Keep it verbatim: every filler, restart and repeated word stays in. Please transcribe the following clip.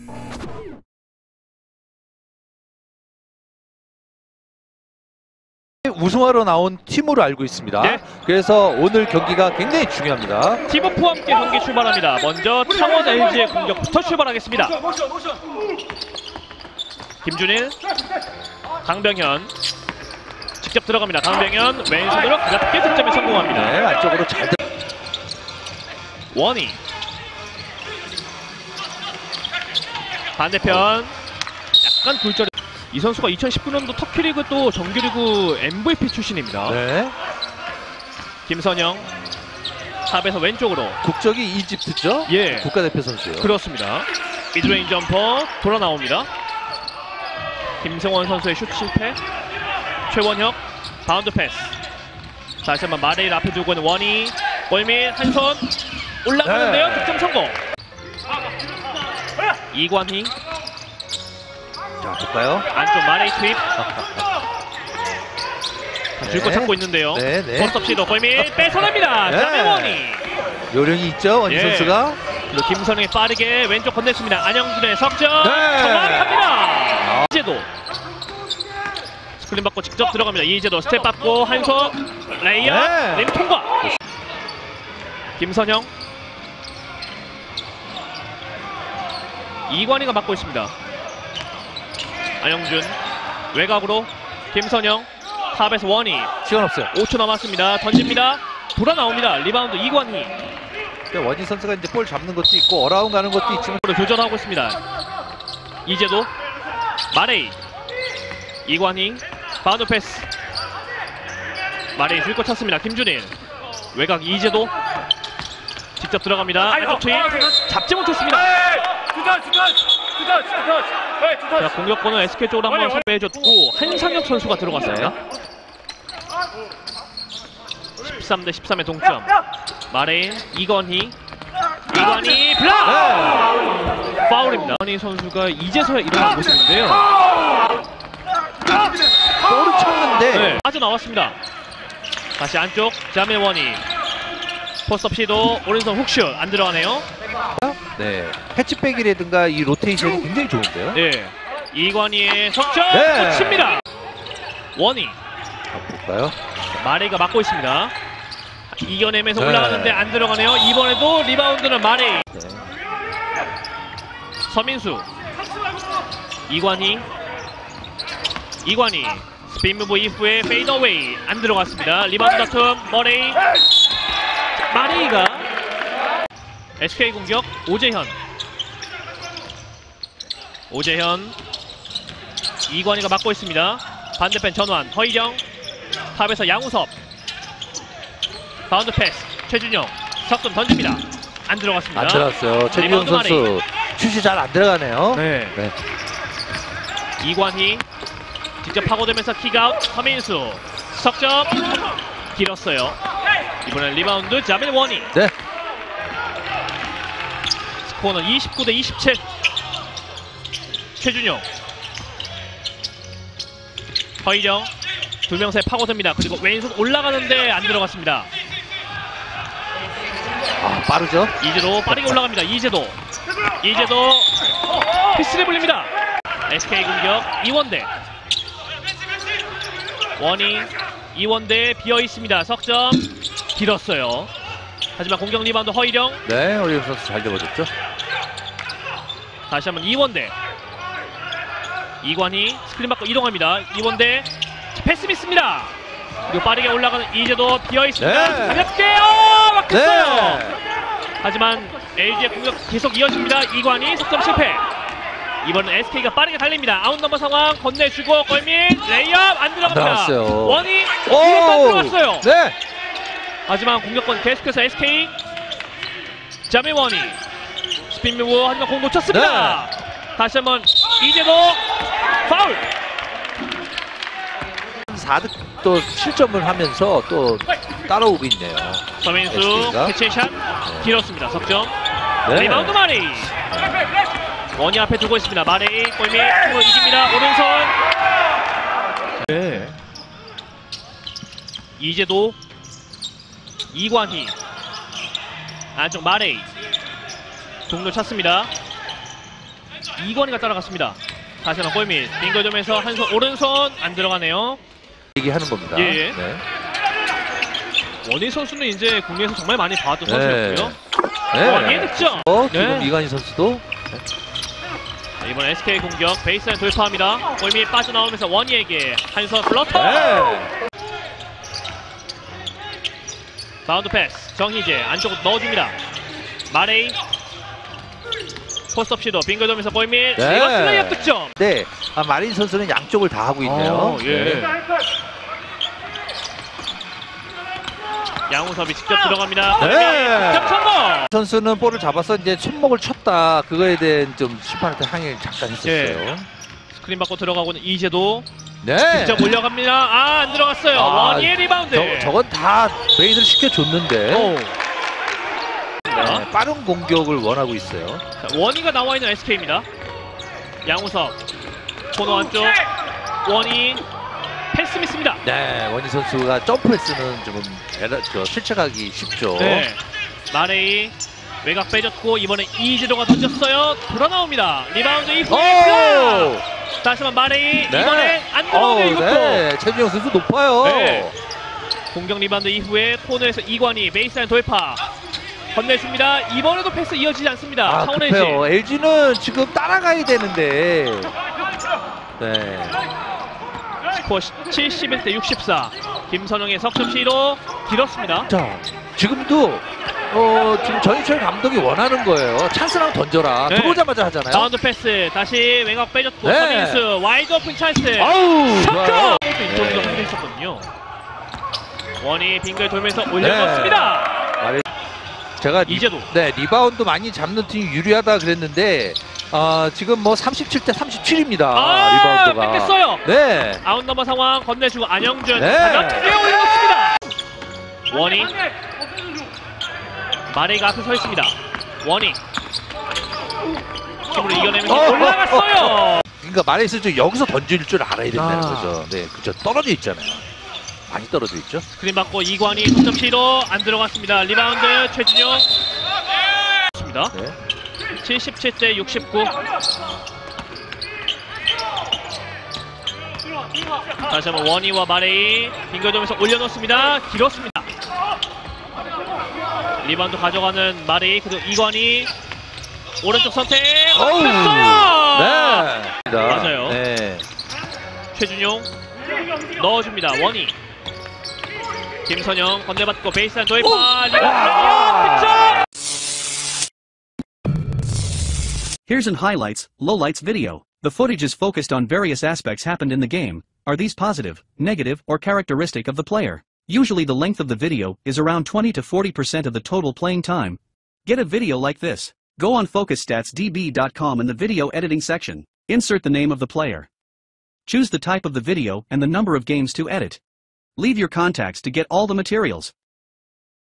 우승하러 나온 팀으로 알고 있습니다. 네. 그래서 오늘 경기가 굉장히 중요합니다. 팀워크와 함께 경기 출발합니다. 먼저 창원 엘지의 공격부터 출발하겠습니다. 김준일, 강병현 직접 들어갑니다. 강병현 왼손으로 가볍게 득점에 성공합니다. 네, 안쪽으로 잘 들... 원희 반대편 약간 굴절. 이 선수가 이천십구 년도 터키리그 또 정규리그 엠브이피 출신입니다. 네. 김선영 탑에서 왼쪽으로. 국적이 이집트죠? 예. 국가대표 선수예요. 그렇습니다. 미드레인 점퍼 돌아 나옵니다. 김성원 선수의 슛 실패. 최원혁 바운드 패스. 다시 한번 마레일 앞에 두고 있는 원희 골밑 한 손 올라가는데요. 네. 득점 성공. 이관희 자, 볼까요? 안쪽 마레이 투입. 줄 거 네. 찾고 있는데요. 네, 네. 포스트업 시도 골밑 뺏어냅니다. 네. 자매원희. 요령이 있죠, 원희 예. 선수가. 그리고 김선영이 빠르게 왼쪽 건넸습니다. 안영준의 석점. 네. 정확합니다. 아. 이제도 스크린 받고 직접 들어갑니다. 이제도 스텝 받고 한손 레이업 네. 림 통과. 김선영 이관희가 맡고 있습니다. 안영준 외곽으로 김선영 탑에서 원희. 시간 없어요. 오 초 남았습니다. 던집니다. 돌아 나옵니다. 리바운드 이관희. 원희 선수가 이제 볼 잡는 것도 있고 어라운 가는 것도 있지만 교전하고 있습니다. 이제도 마레이 이관희 바운드 패스. 마레이 줄 거 찾습니다. 김준일 외곽 이제도 직접 들어갑니다. 안쪽 투입 잡지 못했습니다. 자, 공격권은 에스케이 쪽으로 한번 선배해줬고 한상혁 선수가 들어갔습니다. 십삼 대 십삼의 동점. 마레인 이건희 이관희 블락! 네. 파울입니다. 이관희 선수가 이제서야 일어난 모습인데요. 볼을 쳤는데 네, 빠져나왔습니다. 다시 안쪽 자밀 원희 포스트업 시도 오른손 훅슛 안 들어가네요. 네, 패치백이라든가 이 로테이션이 굉장히 좋은데요. 네, 이관희의 석점 네. 끝입니다. 원희 한번 볼까요? 마레이가 맡고 있습니다. 이겨내면서 네. 올라가는데 안 들어가네요. 이번에도 리바운드는 마레이. 네. 서민수 이관희 이관희 스핀 무브 이후에 페이드 어웨이 안 들어갔습니다. 리바운드 다툼 머레이. 마레이가 에스케이 공격. 오재현 오재현 이관희가 맡고 있습니다. 반대편 전환 허희령 탑에서 양우섭 바운드 패스. 최준영 석점 던집니다. 안 들어갔습니다. 안 들어갔어요. 최준영 선수 슛이 잘 안 들어가네요. 네. 네. 이관희 직접 파고들면서 킥아웃. 서민수 석점 길었어요. 이번엔 리바운드 자밀 원희. 네. 스코어는 이십구 대 이십칠. 최준용 허희정 두 명 사이 파고듭니다. 그리고 왼손 올라가는데 안 들어갔습니다. 아, 빠르죠? 이제도 빠르게 올라갑니다. 이제도 이제도 피스를 불립니다. 에스케이 공격. 이원대 원희 이원대 비어 있습니다. 석점 길었어요. 하지만 공격 리바운드 허희령. 네, 허희령 선수 잘 잡아줬죠. 다시 한번 이원대 이관희 스크린 받고 이동합니다. 이원대 패스 미스입니다. 그리고 빠르게 올라가는 이제도 비어 있습니다. 네. 가볍게 어 막혔어요. 네. 하지만 엘지의 공격 계속 이어집니다. 이관희 석점 실패. 이번엔 에스케이가 빠르게 달립니다. 아웃 넘버 상황 건네주고 골밑 레이업 안 들어갑니다. 들어갔어요. 원희 오! 안 들어갔어요. 네. 하지만 공격권 계속해서 에스케이 자밀 원희 스핀 무브 하지만 공 놓쳤습니다. 네. 다시 한번 이제도 파울. 사 득 또 실점을 하면서 또 따라오고 있네요. 서민수 에스케이가. 캐치샷 길었습니다. 석점. 네. 리바운드 마레이. 원희 앞에 두고 있습니다. 마레이 골밑 팀을 이깁니다. 오른손. 네. 이제도 이관희 안쪽 마레이 동료 찾습니다. 이관이가 따라갔습니다. 다시 한번 골밑 빙거점에서 한 손 오른손 안 들어가네요. 얘기하는 겁니다. 예. 네. 원희 선수는 이제 국내에서 정말 많이 봐왔던 네. 선수였고요. 네. 원희의 득점. 어, 지금 네. 이관희 선수도 자, 이번 에스케이 공격 베이스라인 돌파합니다. 골밑 빠져나오면서 원희에게 한 손 플러터. 네. 바운드 패스 정희재 안쪽으로 넣어줍니다. 마레이 포스트업 시도 빙글돔에서 골밑 네. 이거 슬레이업 득점. 네. 아, 마린 선수는 양쪽을 다 하고 있네요. 어, 예. 네. 양우섭이 직접 들어갑니다. 네. 득점 성공. 선수는 볼을 잡아서 이제 손목을 쳤다. 그거에 대한 좀 심판한테 항의를 잠깐 했었어요. 스크린 받고 들어가고는 이재도 네. 직접 올려갑니다. 아, 안 들어갔어요. 아, 원희의 리바운드. 저, 저건 다 메이드를 시켜줬는데 오. 네, 빠른 공격을 원하고 있어요. 자, 원희가 나와 있는 에스케이입니다. 양우섭 코너 안쪽 원희 패스 미스입니다. 네, 원희 선수가 점프했으면 조금 에러, 저, 실책하기 쉽죠. 네. 마레이 외곽 빼줬고 이번에 이재도가 던졌어요. 돌아 나옵니다. 리바운드 이후에 플레이. 다시 한번 마레이 네. 이번에 안 들어오네요. 이것도. 네, 최준영 선수 높아요. 네. 공격 리바운드 이후에 코너에서 이관희 베이스라인 돌파 건네줍니다. 이번에도 패스 이어지지 않습니다. 아, 창원 급해요. 엘지. 엘지는 지금 따라가야 되는데. 네. 스코어 칠십일 대 육십사. 김선영의 석점 시도 길었습니다. 자, 지금도 어, 지금 전희철 감독이 원하는 거예요. 찬스랑 던져라. 네. 들어오자마자 하잖아요. 라운드 패스 다시 외곽 빼줬고 네. 서민수 와이드 오픈 찬스. 아우, 좋아요. 석점! 인터뷰가 네. 한개 있었거든요. 원이 빙글 돌면서 올려놓습니다. 말해- 제가 리, 이제도. 네, 리바운드 많이 잡는 팀이 유리하다 그랬는데 어, 지금 뭐 삼십칠 대 삼십칠입니다. 아, 리바운드가. 뺏겼어요. 네. 아웃 넘버 상황 건네주고 안영준 네. 가볍게 올려놓습니다. 원이 마레이가 앞에 서 있습니다. 원이 힘으로 이겨내면서 어, 올라갔어요. 그러니까 말해서 좀 여기서 던질 줄 알아야 된다는 아. 거죠. 네, 그죠. 떨어져 있잖아요. 많이 떨어져 있죠. 스크린 받고 이관희 석점 시도 안 들어갔습니다. 리바운드 최진용. 좋습니다. 네. 칠십칠 대 육십구. 다시 한번 원희와 마레이 빙글도면서 올려놓습니다. 길었습니다. 리바운드 가져가는 마레이 그리고 이관희 오른쪽 선택 어우. 뺐어요. 네. 맞아요. 네. 최준용 넣어줍니다. 원희 김선영 건네받고 베이스라인 돌파 리바운드 득점. Here's an highlights, lowlights video. The footage is focused on various aspects happened in the game. Are these positive, negative, or characteristic of the player? Usually the length of the video is around twenty to forty percent of the total playing time. Get a video like this. Go on focus stats d b dot com in the video editing section. Insert the name of the player. Choose the type of the video and the number of games to edit. Leave your contacts to get all the materials.